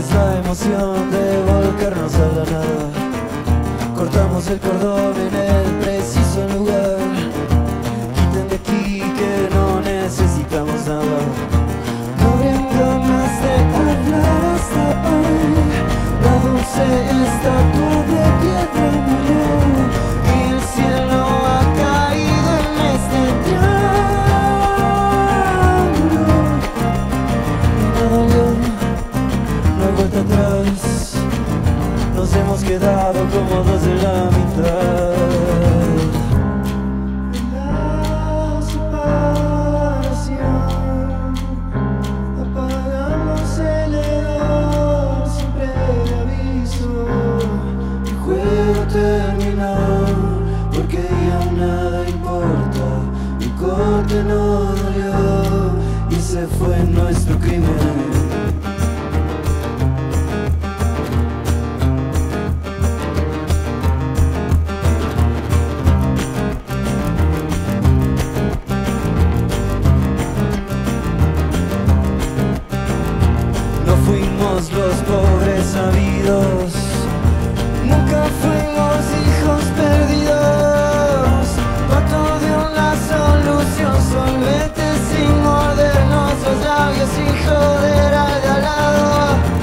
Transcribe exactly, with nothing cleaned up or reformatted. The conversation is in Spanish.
es la emoción de volcarnos a la nada. Cortamos el cordón en el preciso lugar. Quiten de aquí que no necesitamos nada. No habrían ganas de hablar hasta hoy. La dulce estatua de piedra murió y el cielo ha caído en este triángulo. No valió, no hay vuelta atrás. Nos hemos quedado como dos de la mitad. La separación, apagamos el hedor sin previo aviso. El juego terminó porque ya nada importa. El corte no dolió y ese fue nuestro crimen. Los pobres sabidos, nunca fuimos hijos perdidos. Pato de una solución, solvente sin mordernos los labios, sin joder al de al lado.